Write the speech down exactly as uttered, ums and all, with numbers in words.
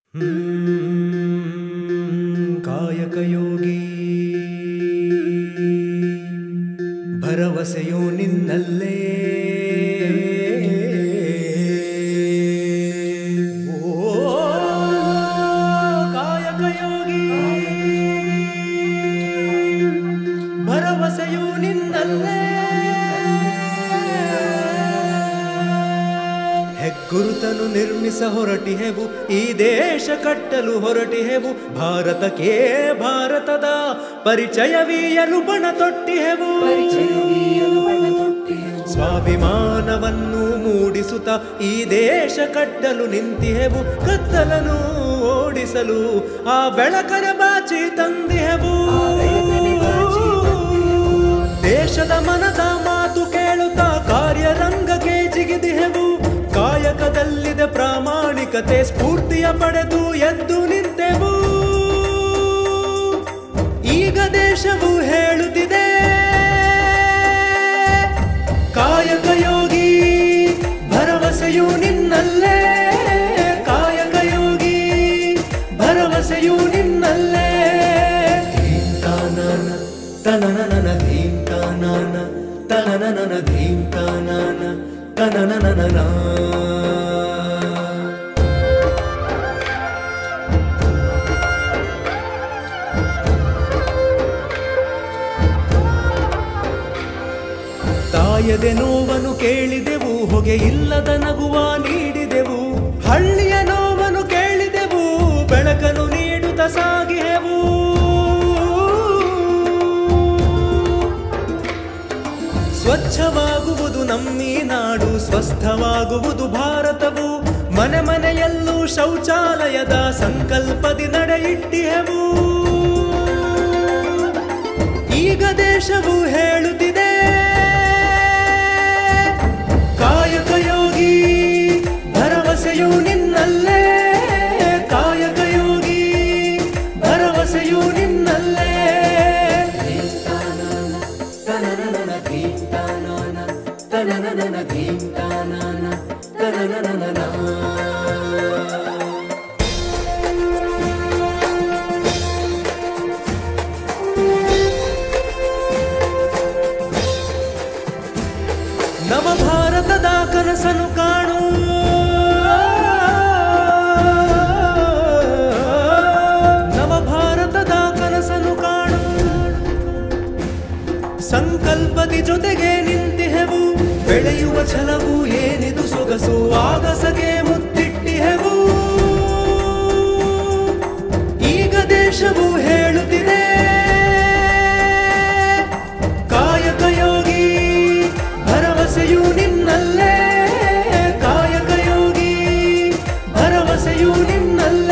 ಕಾಯಕಯೋಗಿ ಭರವಸೆಯೋ ನಿನ್ನಲ್ಲೇ ಓ ಕಾಯಕಯೋಗಿ ಭರವಸೆಯೋ ನಿನ್ನಲ್ಲೇ ಹೆಗ್ಗುರುತನು ನಿರ್ಮಿಸ ಹೊರಟಿಹೆವು ಈ ದೇಶ ಕಟ್ಟಲು ಹೊರಟಿಹೆವು ಭಾರತಕ್ಕೆ ಭಾರತದ ಪರಿಚಯವೀಯಲು ಬಣ ತೊಟ್ಟಿಹೆವು ಸ್ವಾಭಿಮಾನವನ್ನು ಮೂಡಿಸುತ್ತ ಈ ದೇಶ ಕಟ್ಟಲು ನಿಂತಿಹೆವು ಕತ್ತಲನು ಓಡಿಸಲು ಆ ಬೆಳಕರ ಬಾಚಿ ತಂದಿಹೆವು ದೇಶದ ಮನದ ಮಾತು ಕೇಳುತ್ತಾ ಕಾರ್ಯರಂಗಕ್ಕೆ ಜಿಗಿದಿಹೆವು ಕಾಯಕದಲ್ಲಿದೆ ಪ್ರಾಮಾಣಿಕತೆ ಸ್ಫೂರ್ತಿಯ ಪಡೆದು ಎದ್ದು ನಿಂತೆವು ಈಗ ದೇಶವು ಹೇಳುತ್ತಿದೆ ಕಾಯಕಯೋಗಿ ಭರವಸೆಯು ನಿನ್ನಲ್ಲೇ ಕಾಯಕಯೋಗಿ ಭರವಸೆಯು ನಿನ್ನಲ್ಲೇ ಧೀಂ ತಾನಾನ ತನನನ ಧೀಂ ತಾನಾನ ತನನನ ಧೀಂ ತಾನಾನ ತನನನ ತಾಯದೆ ನೋವನ್ನು ಕೇಳಿದೆವು ಹೊಗೆ ಇಲ್ಲದ ನಗುವ ನೀಡಿದೆವು ಹಳ್ಳಿಯ ನೋವನ್ನು ಕೇಳಿದೆವು ಬೆಳಕನ್ನು ನೀಡುತ್ತ ಸಾಗಿಹೆವು ಸ್ವಚ್ಛವಾಗುವುದು ನಮ್ಮೀ ನಾಡು ಸ್ವಸ್ಥವಾಗುವುದು ಭಾರತವು ಮನೆ ಮನೆಯಲ್ಲೂ ಶೌಚಾಲಯದ ಸಂಕಲ್ಪದಿ ನಡೆಯಿಟ್ಟಿಹೆವು ಈಗ ದೇಶವು ಹೇಳುತ್ತಿದೆ ಕಾಯಕಯೋಗಿ ಭರವಸೆಯು ನಿನ್ನಲ್ಲೇ ಕಾಯಕಯೋಗಿ ಭರವಸೆಯು ನಿನ್ನಲ್ಲೇ ತನನನ ಧೀಂ ತಾನಾನ ತನನನ ಧೀಂ ತಾನಾನ ತನನನ ನವ ಭಾರತದ ಕನಸನ್ನು ಕಾಣು ನವ ಭಾರತದ ಕನಸನ್ನು ಕಾಣು ಸಂಕಲ್ಪದಿ ಜೊತೆಗೆ ನಿಂತಿಹೆವು ಬೆಳೆಯುವ ಛಲವು ಏನಿದು ಸೊಗಸು ಆಗಸಗೆ ಮುತ್ತಿಟ್ಟಿಹೆವು ಈಗ ದೇಶವು ಹೇಳುತ್ತಿದೆ ಕಾಯಕಯೋಗಿ ಭರವಸೆಯು ನಿನ್ನಲ್ಲೇ ಕಾಯಕಯೋಗಿ ಭರವಸೆಯು ನಿನ್ನಲ್ಲೇ